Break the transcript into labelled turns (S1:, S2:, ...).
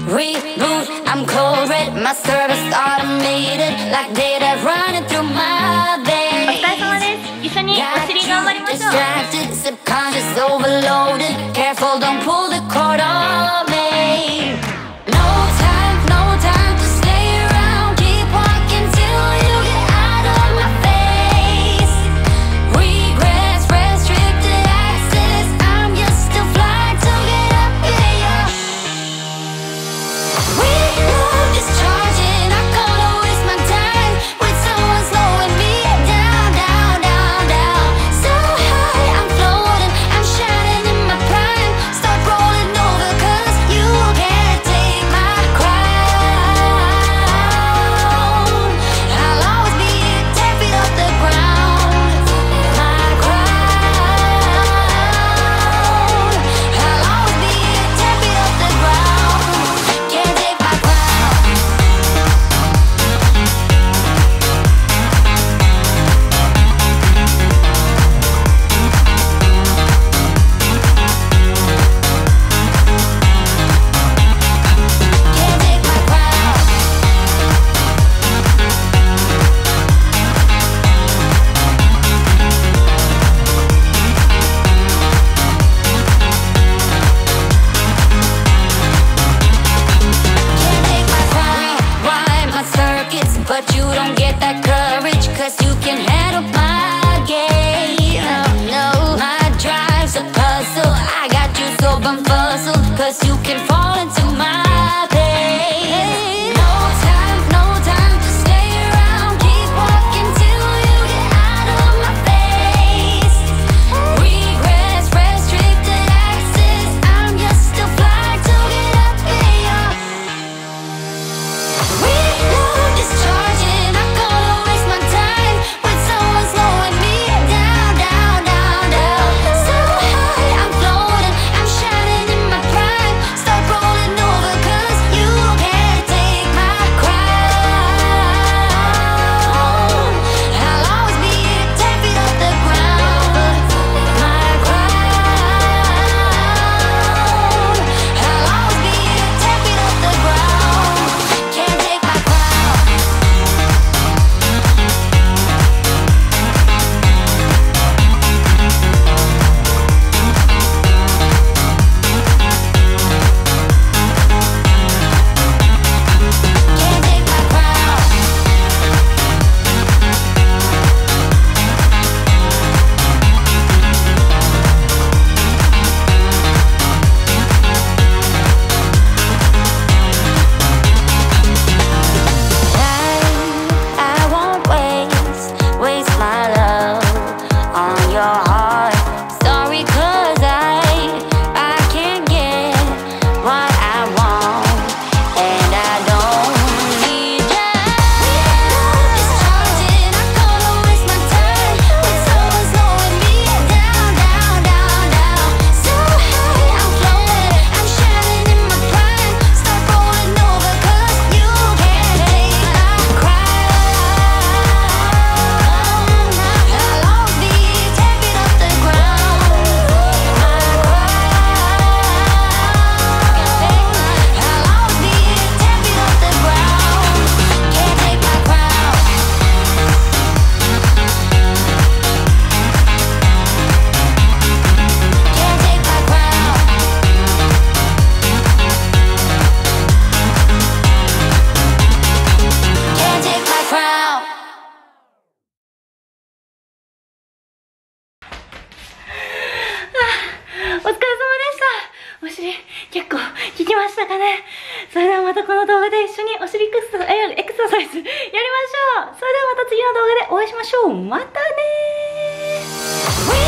S1: Reboot, I'm cold red, my service automated like data running through my veins.
S2: お疲れ様です。一緒にお尻頑張りましょう。
S1: Distracted, subconscious overloaded. Careful, don't pull the cord on me. No time to stay around. Keep walking till you get out of my face. Regrets, restricted access. I'm just too fly to get up in ya. We love discharging. I can't waste my time with someone slowing me down, down, down, down. So high, I'm floating. I'm shining in my prime. Start rolling over 'cause you can't take my crown. I'll always be 10 feet off the ground. My crown. I'll always be 10 feet off the ground. Can't take my crown. Can't take my crown. Can't take my crown. Rewind my circuits, but you don't get that courage 'cause you can handle my game. No, my drive's a puzzle. I got you so bumfuzzled 'cause you can fall into my pain. No time to stay around. Keep walking till you get out of my face. Regrets, restricted access. I'm just too fly to get up in ya. We love discharging. I can't waste my time with someone slowing me down, down, down, down. So high, I'm floating. I'm shining in my prime. Start rolling over 'cause you can't take my crown. I'll always be 10 feet off the ground. My crown. I'll always be 10 feet off the ground. Can't take my crown. Can't take my crown. I won't waste my love on your heart. Sorry 'cause I can't get what I want, and I don't need ya. Discharging, I can't waste my time with someone slowing me down, down, down, down. So high, I'm floating. I'm shining in my prime. Start rolling over 'cause you can't take my crown. I'll always be 10 feet off the ground. My crown. I'll always be 10 feet off the ground. Can't take my crown. Can't take my crown. Can't take my crown.
S2: お疲れ様でした。お尻結構効きましたかね。それではまたこの動画で一緒にお尻エクササイズやりましょう。それではまた次の動画でお会いしましょう。またねー。